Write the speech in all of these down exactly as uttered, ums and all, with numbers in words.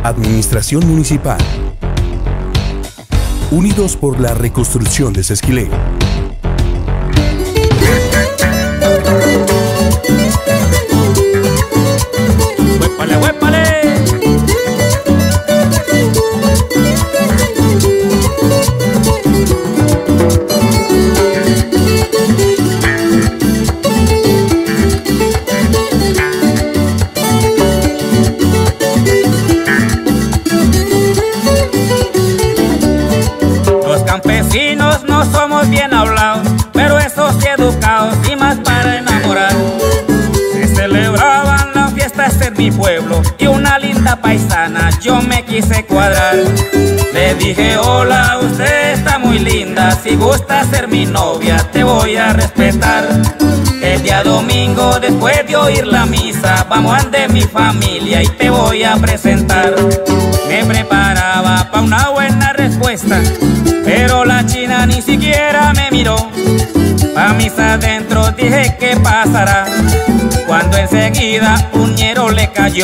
Administración Municipal. Unidos por la reconstrucción de Sesquilé. ¡Huépale, huépale! Los campesinos no somos bien hablados, pero esos sí educados y más para enamorar. Se celebraban las fiestas en mi pueblo y una linda paisana yo me quise cuadrar. Le dije: hola, usted está muy linda, si gusta ser mi novia te voy a respetar. El día domingo después de oír la misa vamos ante mi familia y te voy a presentar. Me preparaba pa' una buena respuesta, pero la china ni siquiera me miró. Pa' mis adentros dije: ¿qué pasará? Cuando enseguida un ñero le cayó.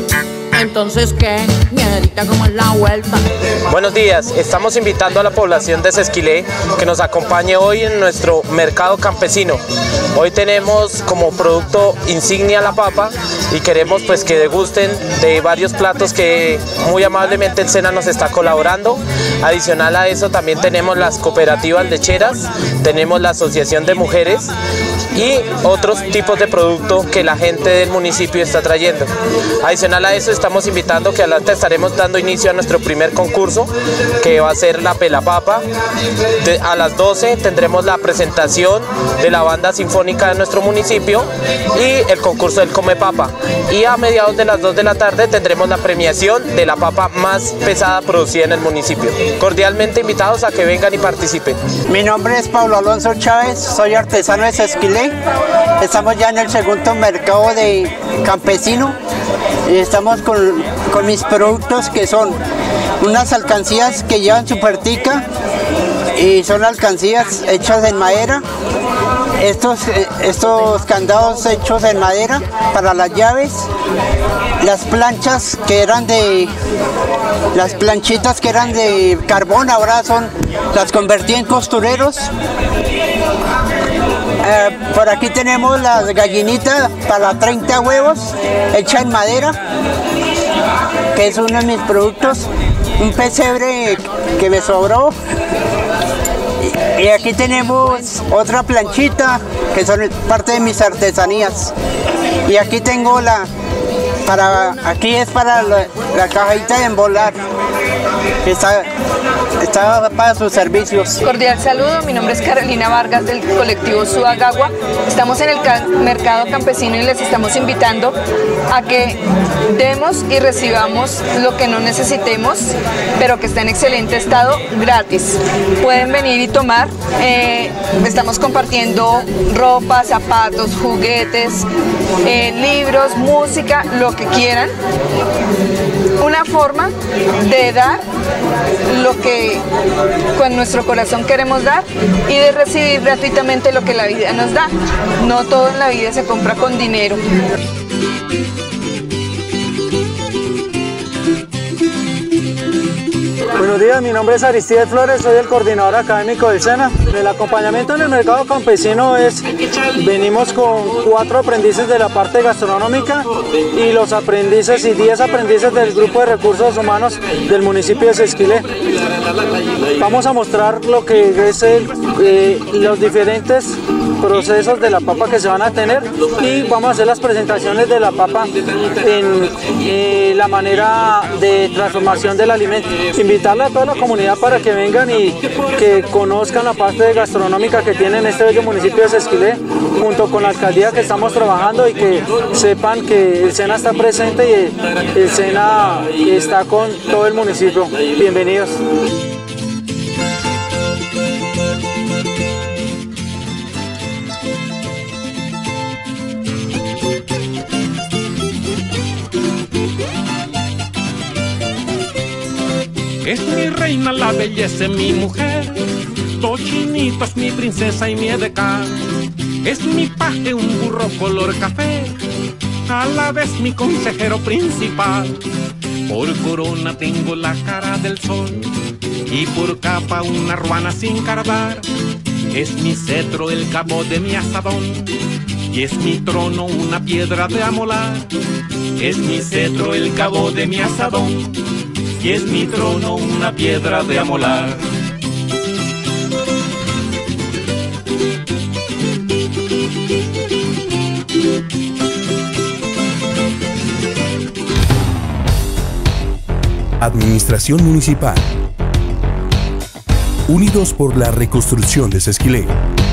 Entonces, ¿qué? Ñerita, ¿cómo es la vuelta? Buenos días, estamos invitando a la población de Sesquilé que nos acompañe hoy en nuestro mercado campesino. Hoy tenemos como producto insignia la papa y queremos pues que degusten de varios platos que muy amablemente el SENA nos está colaborando. Adicional a eso también tenemos las cooperativas lecheras, tenemos la asociación de mujeres y otros tipos de productos que la gente del municipio está trayendo. Adicional a eso estamos invitando que adelante estaremos dando inicio a nuestro primer concurso, que va a ser la pelapapa. De, a las doce tendremos la presentación de la banda sinfónica de nuestro municipio y el concurso del come papa, y a mediados de las dos de la tarde tendremos la premiación de la papa más pesada producida en el municipio. Cordialmente invitados a que vengan y participen. Mi nombre es Pablo Alonso Chávez, soy artesano de Sesquilé. Estamos ya en el segundo mercado de campesino y estamos con, con mis productos, que son unas alcancías que llevan su puertica y son alcancías hechas en madera. Estos, estos candados hechos en madera para las llaves, las planchas que eran de, las planchitas que eran de carbón, ahora son, las convertí en costureros. Eh, por aquí tenemos las gallinitas para treinta huevos, hecha en madera, que es uno de mis productos, un pesebre que me sobró. Y aquí tenemos otra planchita, que son parte de mis artesanías. Y aquí tengo la, para, aquí es para la, la cajita de embolar, que está, está para sus servicios. Cordial saludo, mi nombre es Carolina Vargas del colectivo Sudagagua. Estamos en el mercado campesino y les estamos invitando a que demos y recibamos lo que no necesitemos, pero que está en excelente estado, gratis. Pueden venir y tomar. Eh, estamos compartiendo ropa, zapatos, juguetes, eh, libros, música, lo que quieran. Una forma de dar lo que con nuestro corazón queremos dar y de recibir gratuitamente lo que la vida nos da. No todo en la vida se compra con dinero. Buenos días, mi nombre es Aristides Flores, soy el coordinador académico del SENA. El acompañamiento en el mercado campesino es, venimos con cuatro aprendices de la parte gastronómica y los aprendices y diez aprendices del grupo de recursos humanos del municipio de Sesquilé. Vamos a mostrar lo que es el, eh, los diferentes procesos de la papa que se van a tener y vamos a hacer las presentaciones de la papa en eh, la manera de transformación del alimento. Invitarle a toda la comunidad para que vengan y que conozcan la parte gastronómica que tiene en este bello municipio de Sesquilé, junto con la alcaldía que estamos trabajando, y que sepan que el SENA está presente y el SENA está con todo el municipio. Bienvenidos. Es mi reina, la belleza es mi mujer, Tochinito es mi princesa y mi edecán. Es mi paje, un burro color café, a la vez mi consejero principal. Por corona tengo la cara del sol y por capa una ruana sin cardar. Es mi cetro el cabo de mi asadón y es mi trono una piedra de amolar. Es mi cetro el cabo de mi asadón y es mi trono una piedra de amolar. Administración Municipal. Unidos por la reconstrucción de Sesquilé.